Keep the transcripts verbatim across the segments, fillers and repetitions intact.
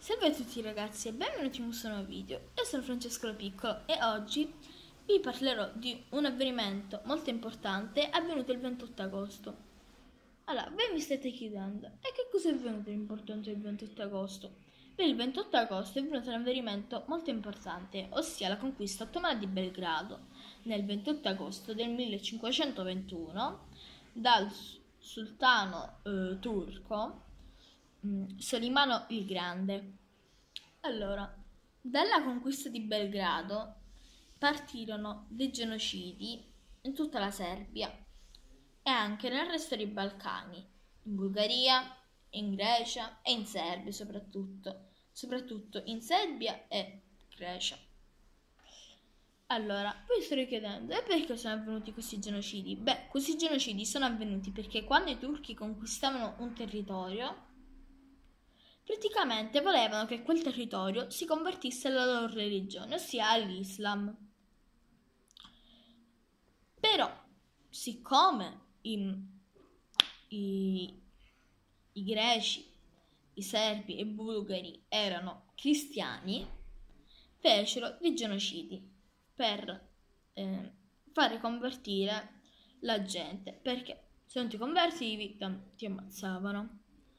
Salve a tutti ragazzi e benvenuti in questo nuovo video. Io sono Francesco Lo Piccolo e oggi vi parlerò di un avvenimento molto importante avvenuto il ventotto agosto. Allora, voi mi state chiedendo, e che cosa è avvenuto importante il ventotto agosto? Per il ventotto agosto è avvenuto un avvenimento molto importante, ossia la conquista ottomana di Belgrado, nel ventotto agosto del millecinquecentoventuno dal sultano eh, turco mh, Solimano il Grande. Allora, dalla conquista di Belgrado partirono dei genocidi in tutta la Serbia e anche nel resto dei Balcani, in Bulgaria, in Grecia e in Serbia soprattutto, soprattutto in Serbia e Grecia. Allora, voi state chiedendo, e perché sono avvenuti questi genocidi? Beh, questi genocidi sono avvenuti perché quando i turchi conquistavano un territorio, praticamente volevano che quel territorio si convertisse alla loro religione, ossia all'Islam. Però, siccome i, i, i greci, i serbi e i bulgari erano cristiani, fecero dei genocidi per eh, fare convertire la gente, perché se non ti convertivi ti ammazzavano.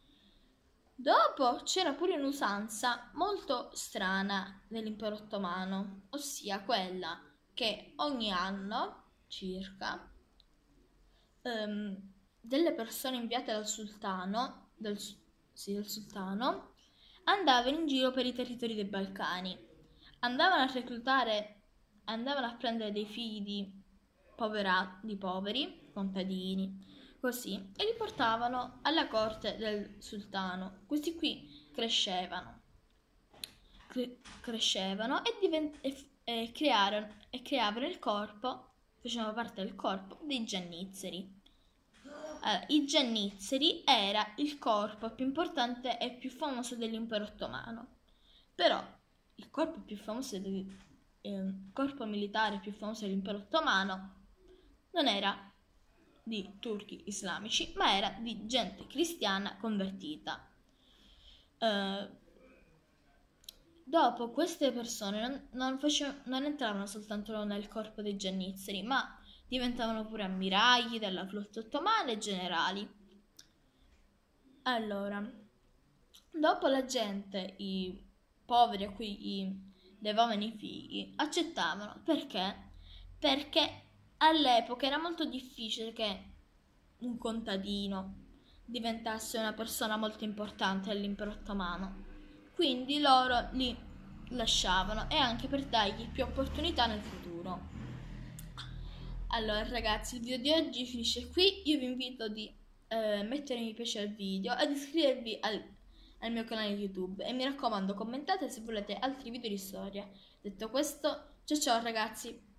Dopo c'era pure un'usanza molto strana nell'impero ottomano, ossia quella che ogni anno circa um, delle persone inviate dal sultano, del, sì, del sultano andavano in giro per i territori dei Balcani, andavano a reclutare, andavano a prendere dei figli di, povera, di poveri, contadini, così, e li portavano alla corte del sultano. Questi qui crescevano, cre- crescevano e, divent- e, e, crearono, e creavano il corpo, facevano parte del corpo dei giannizzeri. Allora, i giannizzeri era il corpo più importante e più famoso dell'impero ottomano. Però il corpo più famoso del eh, corpo militare più famoso dell'impero ottomano non era di turchi islamici, ma era di gente cristiana convertita. Uh, dopo queste persone non, non, facevano, non entravano soltanto nel corpo dei giannizzeri, ma diventavano pure ammiragli della flotta ottomana e generali. Allora, dopo la gente, i poveri a cui gli davano i figli, accettavano. Perché? Perché all'epoca era molto difficile che un contadino diventasse una persona molto importante all'impero ottomano, quindi loro li lasciavano, e anche per dargli più opportunità nel futuro. Allora ragazzi, il video di oggi finisce qui. Io vi invito di eh, mettere mi piace al video ed iscrivervi al, al mio canale YouTube, e mi raccomando commentate se volete altri video di storia. Detto questo, ciao ciao ragazzi!